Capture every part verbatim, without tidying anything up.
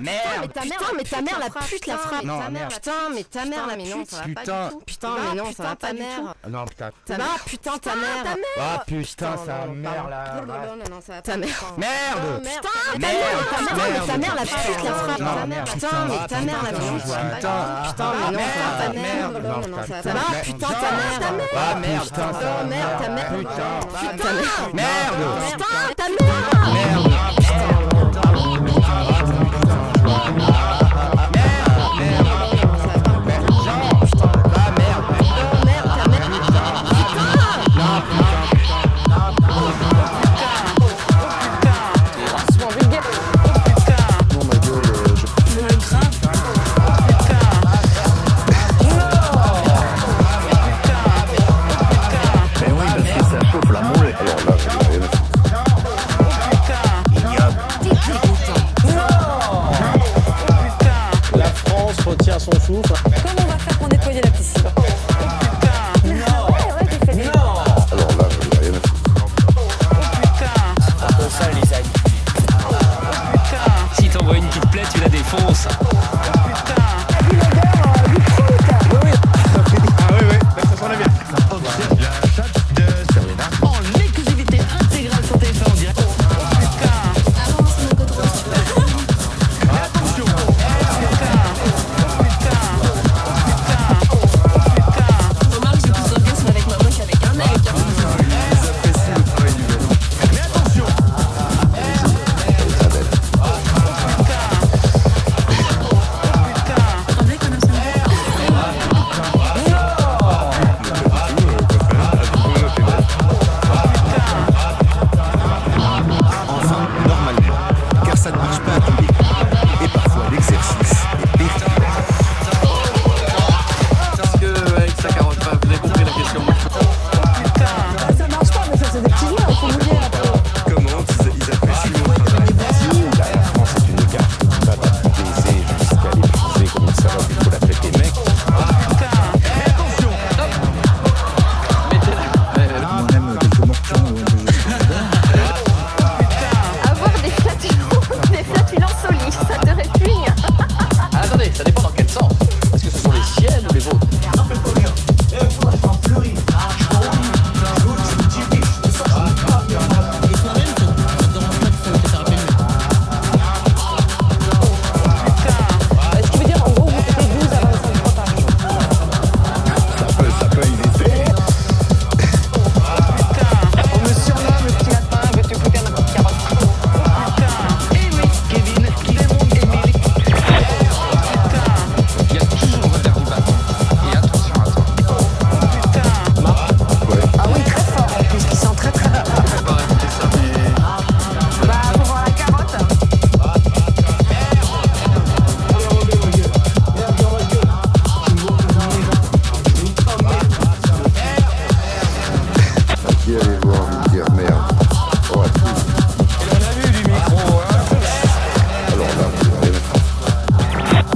Merde. Putain, mais ta mère la pute la frappe. Non, merde. Putain, mais ta mère la mais non, pute. ça va pas Putain. du tout. Putain, mais non, ça va pas du tout. Non, putain. Ta mère, putain, ta mère. Ah putain, sa mère là. Non, non, non, non, ça va Ta pas. mère. Merde. Putain, Merde. ta mère, mais ta mère la pute la frappe. Non, Ta mère, merde. putain, mais ta mère la pute. Putain. Putain, mais non, ta mère. Merde. Non, non, non, ça va Ta pas. mère, putain, ta mère. Ah merde. Putain, Oh sa merde, ta mère. Putain. Putain, Merde. putain, ta mère. Merde. Retient son souffle. Comment on va faire pour nettoyer la piscine? Oh putain! Non! Ouais, ouais, j'ai fait des... Non! Alors là, je n'ai rien à foutre. Oh putain! C'est un peu ça, les amis. Oh putain! Si t'envoies une petite plaie, tu la défonces. Oh putain! T'as vu l'odeur du croûte? Oui, oui. Ah oui, oui, ça sent bien. En exclusivité intégrale sur T F un en direct. Oh putain! Avance mon code rose, tu peux. Attention. Remarque, j'ai plus d'orgasme avec ma moche qu'avec un mec. Ils apprécient le travail du vélo. Mais attention. Elle est très belle. Un mec, on a ça. Enfin, normalement, car ça ne marche pas à tous les coups. Et parfois l'exercice est pertinent. Parce que avec sa carotte, enfin, vous avez compris la question. Putain! Ça marche pas, mais ça c'est des petits joueurs, il faut mouiller un peu. Comment ils, ils apprécient mon travail. Si la France est une carte qui va te baiser jusqu'à l'épuiser comme une salope, il faut la fêter, mec. Mais attention. On aime quelques morpions. Avoir des flatulences, des flatulences solides, ça te répugne. Ah, attendez, ça dépend dans quel sens. Est-ce que ce sont les siennes ou les vôtres? Est-ce qu'il veut dire en gros vous faites douze à vingt-cinq fois par jour? Ça peut, ça peut éviter. On me surnomme le petit lapin, veux-tu goûter à ma petite carotte? Putain! Et oui, Kevin, Clément, Émilie. Il y a toujours un verre du bâton. Et attention à toi. Putain! Ah oui, très fort en plus, qui sent très très bien. Je vais pas répéter ça, mais. Bah, pour voir la carotte. Qui avez-vous envie de dire merde? Oh, à tous. Et on a vu du micro, hein. Alors là, vous n'avez rien à foutre.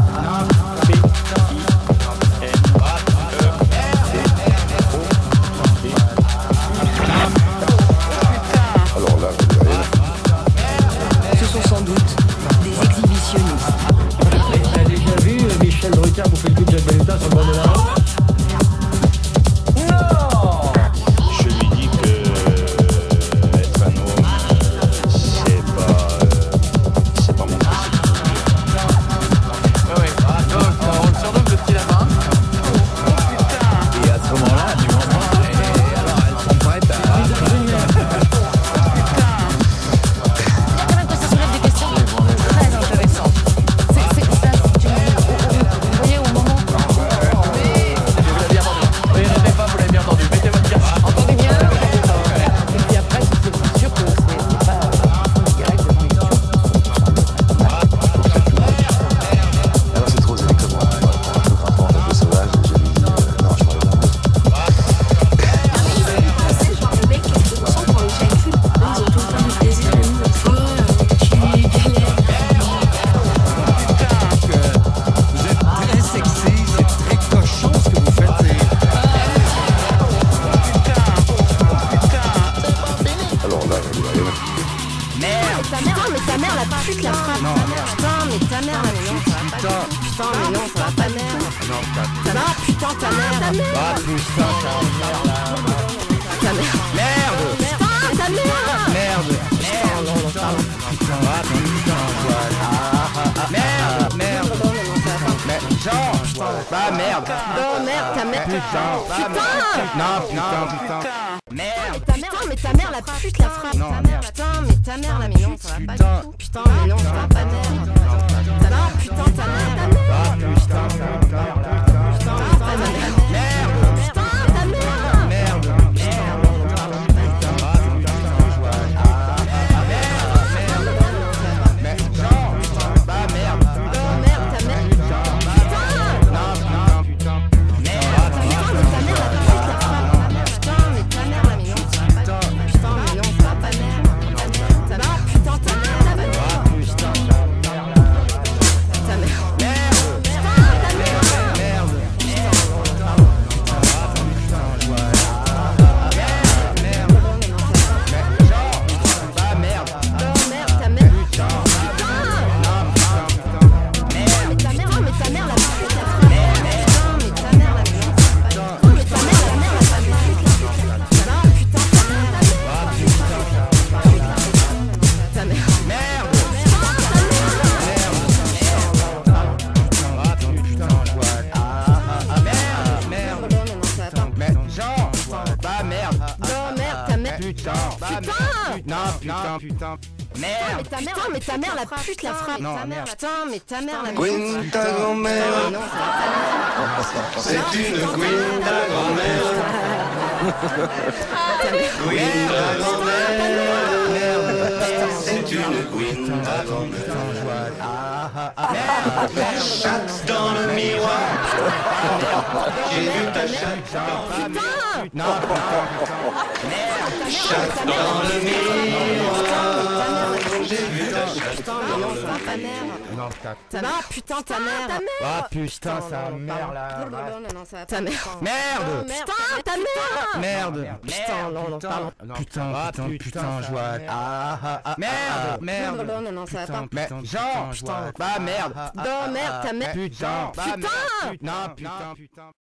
Alors là, vous n'avez rien à foutre. Ce sont sans doute des exhibitionnistes. T'as déjà vu euh, Michel Drucker bouffer le cul de Jacques Beluta sur le bord de la route? Non! Je lui dis que euh, être un homme, euh, c'est pas, euh, c'est pas mon truc. Ouais, ouais. Ah, donc, on le surnomme le petit lapin. Et à ce moment-là, tu comprends, et alors elles sont prêtes à... Il y a quand même que ça soulève des questions très intéressantes. C'est c'est ça, tu vous voyez au moment putain ta mère. Ta mère. Ah putain ta mère là. Ta mère. Merde. Putain ta mère. Merde. Putain non non pardon. Putain, ah putain, voilà. Ah, ah, ah, merde, merde. Non non non ça va pas. Mais Jean, bah merde. Non merde ta mère. Putain, bah merde. Non putain, putain. Merde. Ta mère, mais ta mère la pute la frappe. Non, Ta merde. mère, putain, mais ta mère la mais non, ça va pas Putain. du tout. Putain, mais non, ça va pas mère. Ta mère, putain, ta mère, ta mère. Ah putain, ta mère là. Putain, ta mère. Merde. Putain, ta mère. Merde. Merde. Putain, ah putain, voilà. Ah, ah, merde, merde. Mais Jean, bah merde. Non, merde, ta mère. Putain, non, putain, putain. Merde. Putain, mais ta mère la pute la frappe. Putain, mais ta mère la mais non, ça va pas du tout. Putain, mais non, ça va pas mère. Ta mère, putain, ta mère la mère. Ah putain, Ta mère. merde. Putain, ta mère. Merde. Bah merde. Non, merde, ta mère. Putain. Putain. Non, putain, putain. Merde. Mais ta mère, non, mais ta mère la pute la frappe. Putain, mais ta mère la mais non, ça va pas du tout. Mais ta mère la mère la pas pute la frappe. Ta mère, putain, ta mère, ta mère. Ah putain. Ta mère. Merde. Putain, ta mère. Merde. Ah putain, voilà. Ah, ah, ah, merde. Merde. Non, non, non, ça va pas. Mais Jean, bah merde. Non, merde, ta mère. Putain, bah Putain. merde. Non, putain, putain. Merde. Mais ta mère, mais ta mère la pute la frappe. Non, Ta mère, merde. putain, mais ta mère la Gwyn, ta grand-mère, Mais non, ça va pas. c'est une Gwyn, ta grand-mère. Gwyn, ta grand-mère, c'est une Gwyn, ta grand-mère. Ah, ah, ah, merde. Merde. Chatte dans le miroir, j'ai vu ta chatte. Putain. Non, putain, putain. Merde. Chatte dans le miroir, j'ai vu ta chatte. Putain, mais non, ça va pas mère. Non, putain. Ta mère, putain, ta mère. Ah putain, sa mère là. Non, non, non, ça va pas. Ta mère. Merde. Putain, ta mère. Merde. Putain, non, non, pardon. Putain, putain, putain, je vois. Ah, ah, ah. Merde, merde. Non, non, non, ça va pas. Mais Jean, bah merde. Non, merde, ta mère. Putain, bah Putain. merde. Non, putain, putain.